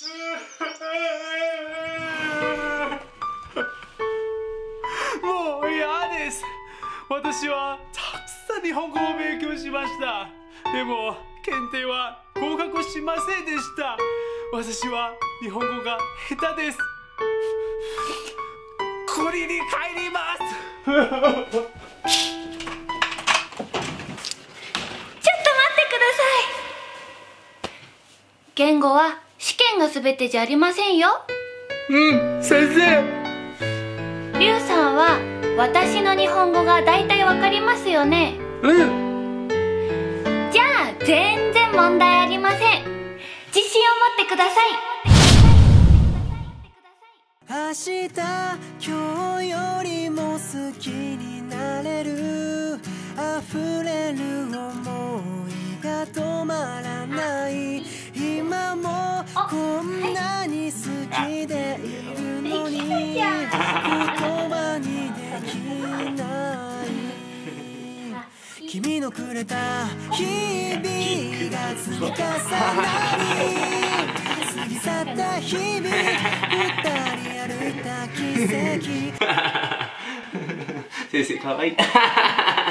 もう嫌です。私はたくさん日本語を勉強しました。でも検定は合格しませんでした。私は日本語が下手です。国に帰ります。 ちょっと待ってください。言語は試験が全てじゃありませんよ。 先生。 リュウさんは私の日本語がだいたいわかりますよね。じゃあ全然問題ありません。自信を持ってください。 明日今日よりも好きになれる溢れる想いが止まらない。今もこんなに好きでいるのに言葉にできない。君のくれた日々が積み重なり過ぎ去った日々二人歩いた奇跡先生かわいい。